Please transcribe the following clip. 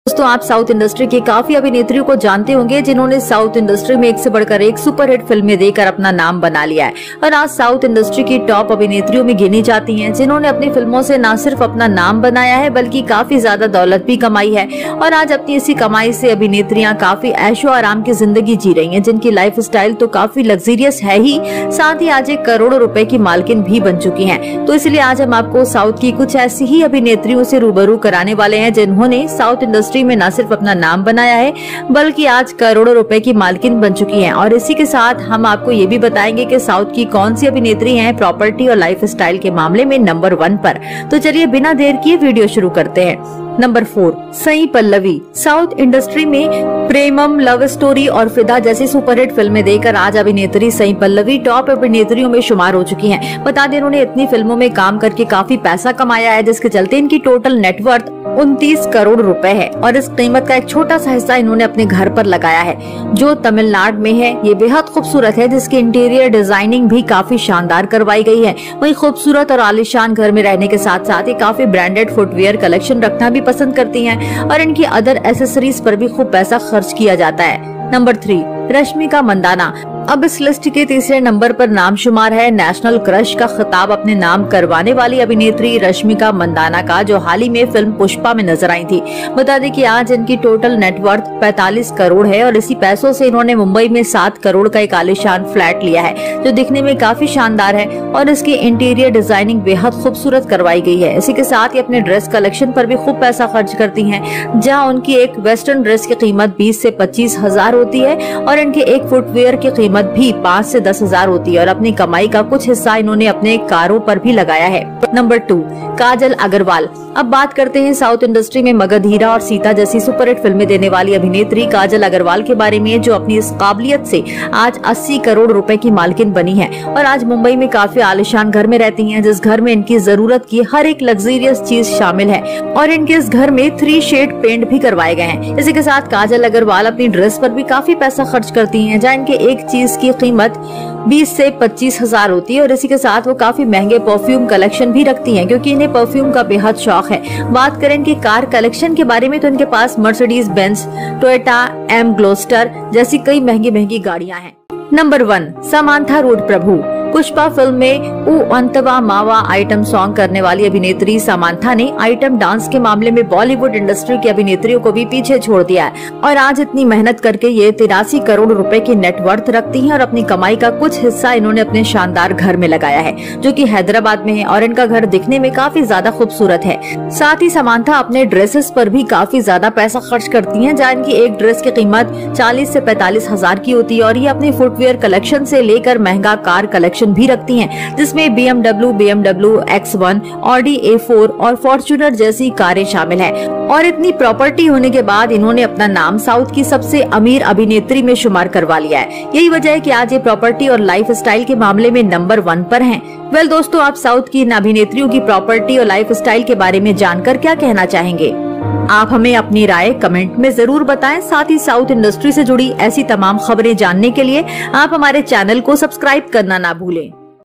दोस्तों, आप south industry की काफी अभिनेत्रियों को जानते होंगे जिन्होंने साउथ इंडस्ट्री में एक से बढ़कर एक सुपरहिट फिल्में देकर अपना नाम बना लिया है और आज साउथ इंडस्ट्री की टॉप अभिनेत्रियों में गिनी जाती हैं, जिन्होंने अपनी फिल्मों से न सिर्फ अपना नाम बनाया है बल्कि काफी ज्यादा दौलत भी कमाई है। और आज अपनी इसी कमाई से अभिनेत्रियां काफी ऐशो आराम की जिंदगी जी रही है, जिनकी लाइफ स्टाइल तो काफी लग्जरियस है ही, साथ ही आज एक करोड़ों रुपए की मालकिन भी बन चुकी है। तो इसलिए आज हम आपको साउथ की कुछ ऐसी ही अभिनेत्रियों से रूबरू कराने वाले हैं जिन्होंने साउथ इंडस्ट्री में न सिर्फ अपना नाम बनाया है बल्कि आज करोड़ों रुपए की मालकिन बन चुकी हैं। और इसी के साथ हम आपको ये भी बताएंगे कि साउथ की कौन सी अभिनेत्री हैं प्रॉपर्टी और लाइफ स्टाइल के मामले में नंबर 1 पर। तो चलिए बिना देर किए वीडियो शुरू करते हैं। Number 4, Sai Pallavi. South industry में प्रेमम, लव स्टोरी और फिदा जैसी सुपरहिट फिल्में देकर आज अभिनेत्री साई पल्लवी टॉप अभिनेत्रियों में शुमार हो चुकी हैं। बता दें, उन्होंने इतनी फिल्मों में काम करके काफी पैसा कमाया है, जिसके चलते इनकी टोटल नेटवर्थ 29 करोड़ रुपए है और इस कीमत का एक छोटा सा हिस्सा इन्होंने अपने घर पर लगाया है जो तमिलनाडु में है। ये बेहद खूबसूरत है, जिसकी इंटीरियर डिजाइनिंग भी काफी शानदार करवाई गई है। वहीं खूबसूरत और आलीशान घर में रहने के साथ साथ ये काफी ब्रांडेड फुटवियर कलेक्शन रखना भी पसंद करती हैं और इनकी अदर एसेसरीज पर भी खूब पैसा खर्च किया जाता है। नंबर 3, रश्मिका मंदाना। अब इस लिस्ट के तीसरे नंबर पर नाम शुमार है नेशनल क्रश का खिताब अपने नाम करवाने वाली अभिनेत्री रश्मिका मंदाना का, जो हाल ही में फिल्म पुष्पा में नजर आई थी। बता दें कि आज इनकी टोटल नेटवर्थ 45 करोड़ है और इसी पैसों से इन्होंने मुंबई में 7 करोड़ का एक आलीशान फ्लैट लिया है, जो दिखने में काफी शानदार है और इसकी इंटीरियर डिजाइनिंग बेहद खूबसूरत करवाई गई है। इसी के साथ ही अपने ड्रेस कलेक्शन पर भी खूब पैसा खर्च करती हैं, जहाँ उनकी एक वेस्टर्न ड्रेस की कीमत 20 से 25 हजार होती है और इनके एक फुटवियर की कीमत भी 5 से 10 हजार होती है और अपनी कमाई का कुछ हिस्सा इन्होंने अपने कारों पर भी लगाया है। नंबर 2, काजल अग्रवाल। अब बात करते हैं साउथ इंडस्ट्री में मगधीरा और सीता जैसी सुपरहिट फिल्में देने वाली अभिनेत्री काजल अग्रवाल के बारे में, जो अपनी इस काबिलियत से आज 80 करोड़ रुपए की मालकिन बनी है और आज मुंबई में काफी आलीशान घर में रहती हैं, जिस घर में इनकी जरूरत की हर एक लग्जरियस चीज शामिल है और इनके इस घर में 3 शेड पेंट भी करवाए गए हैं। इसी के साथ काजल अग्रवाल अपनी ड्रेस पर भी काफी पैसा खर्च करती हैं, जहाँ इनके एक चीज की कीमत 20 से 25 हजार होती है और इसी के साथ वो काफी महंगे परफ्यूम कलेक्शन भी रखती हैं, क्योंकि इन्हें परफ्यूम का बेहद शौक है। बात करें इनकी कार कलेक्शन के बारे में तो इनके पास Mercedes Benz, Toyota M Gloster जैसी कई महंगी गाड़ियां हैं। नंबर 1, समांथा रूड प्रभु। पुष्पा फिल्म में ऊ अंतवा मावा आइटम सॉन्ग करने वाली अभिनेत्री समांथा ने आइटम डांस के मामले में बॉलीवुड इंडस्ट्री की अभिनेत्रियों को भी पीछे छोड़ दिया है और आज इतनी मेहनत करके ये 83 करोड़ रुपए की नेटवर्थ रखती हैं और अपनी कमाई का कुछ हिस्सा इन्होंने अपने शानदार घर में लगाया है, जो कि हैदराबाद में है और इनका घर दिखने में काफी ज्यादा खूबसूरत है। साथ ही समांथा अपने ड्रेसेस पर भी काफी ज्यादा पैसा खर्च करती है, जहाँ इनकी एक ड्रेस की कीमत 40 से 45 हजार की होती है और ये अपनी फुटवियर कलेक्शन से लेकर महंगा कार कलेक्शन भी रखती हैं, जिसमें BMW X1, Audi A4 और फॉर्च्यूनर जैसी कारें शामिल हैं। और इतनी प्रॉपर्टी होने के बाद इन्होंने अपना नाम साउथ की सबसे अमीर अभिनेत्री में शुमार करवा लिया है। यही वजह है कि आज ये प्रॉपर्टी और लाइफ स्टाइल के मामले में नंबर 1 पर हैं। वेल दोस्तों, आप साउथ की इन अभिनेत्रियों की प्रॉपर्टी और लाइफ स्टाइल के बारे में जानकर क्या कहना चाहेंगे? आप हमें अपनी राय कमेंट में जरूर बताएं। साथ ही साउथ इंडस्ट्री से जुड़ी ऐसी तमाम खबरें जानने के लिए आप हमारे चैनल को सब्सक्राइब करना ना भूलें।